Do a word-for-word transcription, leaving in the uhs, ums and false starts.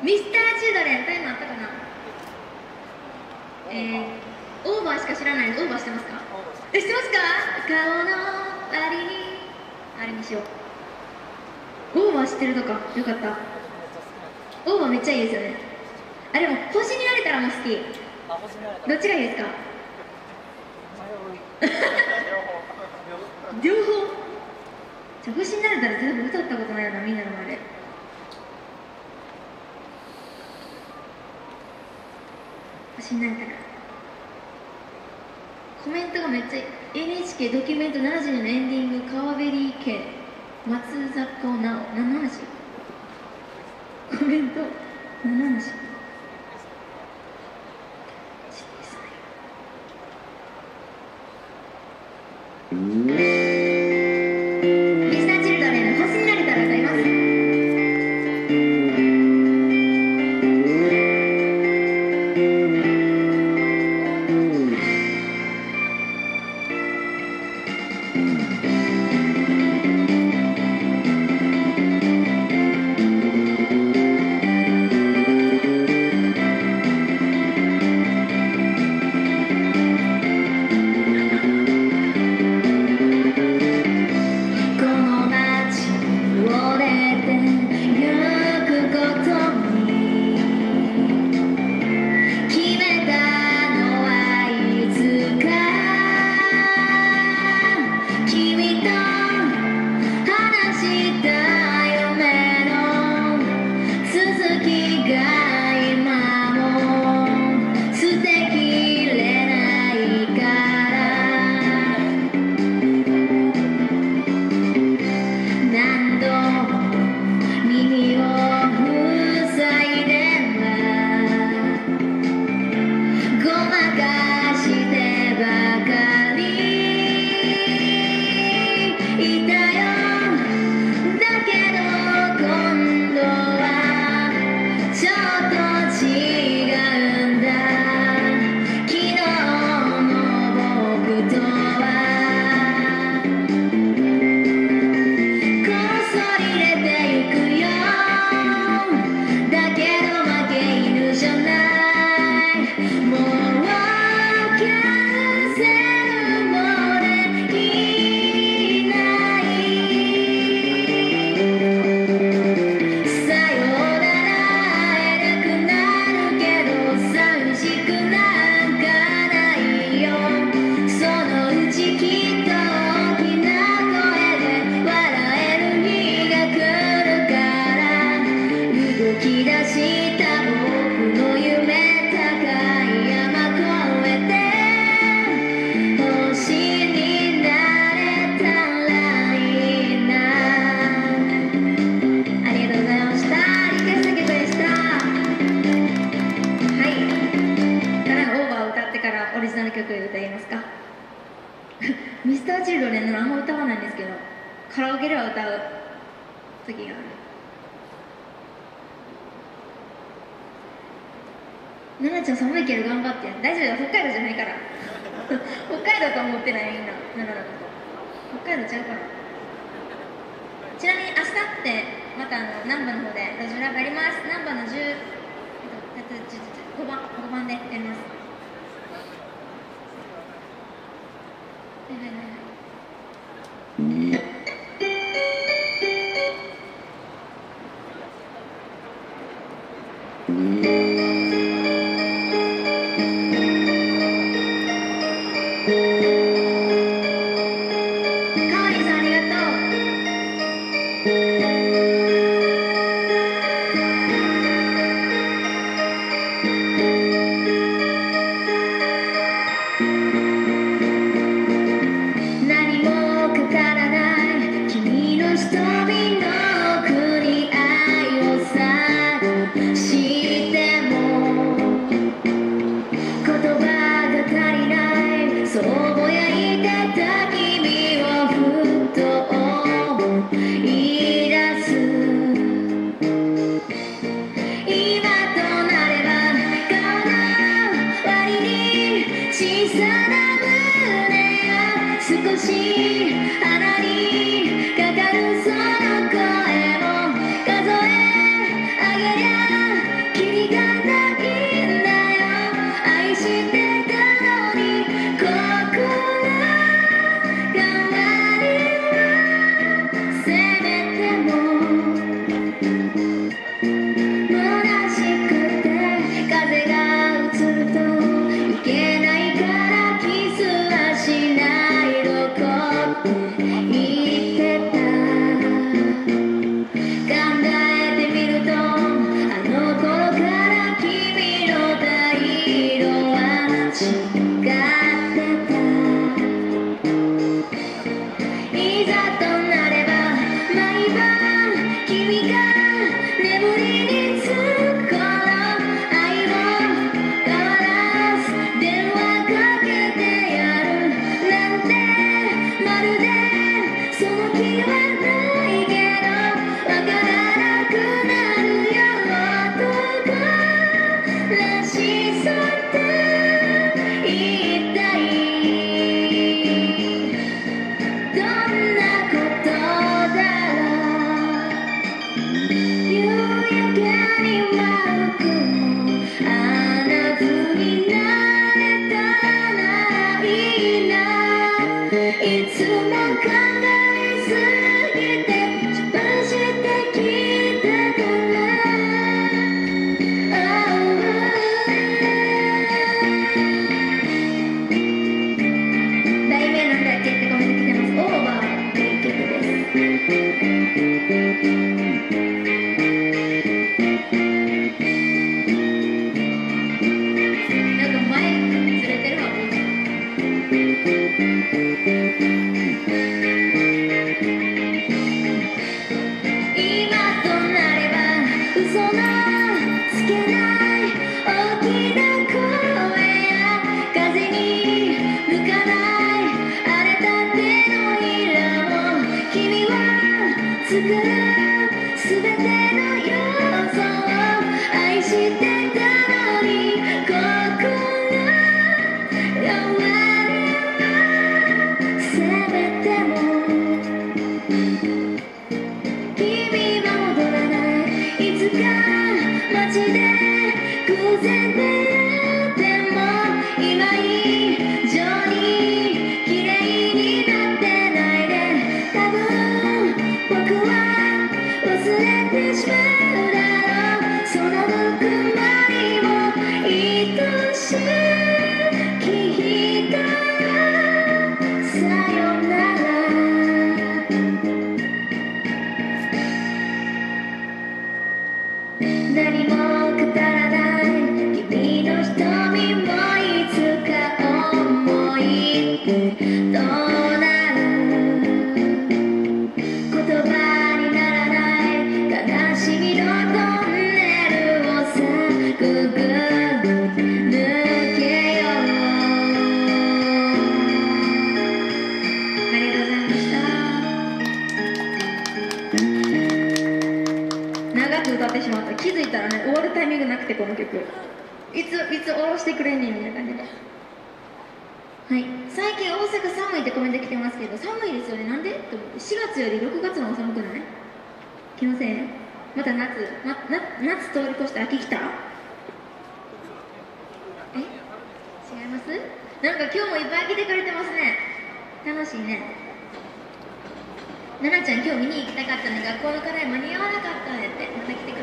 ミスターチルドレン、タイムあったかな。えー、オーバーしか知らないです。オーバーしてますか？え、知ってますか？顔のありにあれにしよう。オーバー知ってるとか、よかった。オーバーめっちゃいいですよね。あ、でも星になれたらも好き。どっちがいいですか？両方。じゃあ星になれたら全部歌ったことないよな、みんなの前で。星になれたら。コメントがめっちゃ エヌエイチケー ドキュメントななじゅうねんのエンディング、川べり家松坂直、何の話？コメント何の話？ミスターチルドレンの星になれたら歌います。ミスターチルドレンのあんま歌わないんですけど、カラオケでは歌う時がある。奈々ちゃん寒いけど頑張って。大丈夫だよ、北海道じゃないから北海道と思ってないみんな、奈々のこと北海道ちゃうから。ちなみに明日ってまたあの難波の方で路上ライブやります。難波のじゅう、えっと、ごばん、ごばんでやります。はいはいはいはい。 ちがってたいざとなれば毎晩君が眠りにつく頃愛も変わらず電話かけてやるなんてまるでその気はないけどわからなくなるよ男らしさって一体どんなことだろう夕焼けに舞う雲あんな風になれたらいいないつも考えすぎて失敗してきたから題名なんだっけってコメント来てます。オーバーっていう曲です。なんか前ずれてるわ。今となれば嘘のつけない大きな声や風に向かない荒れた手のひらも君は作るすべての要素を愛してたのに心変わりはせめても君は戻らないいつか街で偶然出会っても今以上に綺麗になってないで多分僕は忘れてしまうだろうそのぬくもりも愛しき人よさよなら何も語らない君の瞳もいつか思い出となる言葉にならない悲しみのトンネルをさくぐ抜けようありがとうございました長く歌ってしまった気づいたらね終わるタイミングなくてこの曲いついつ下ろしてくれんねんみたいな感じではい最近大阪寒いってコメント来てますけど寒いですよねなんでって思ってしがつよりろくがつの方が寒くない気のせいまた夏、ま、な夏通り越して秋来たえ違いますなんか今日もいっぱい来てくれてますね楽しいね奈々ちゃん今日見に行きたかったのに学校の課題間に合わなかったんやってまた来てく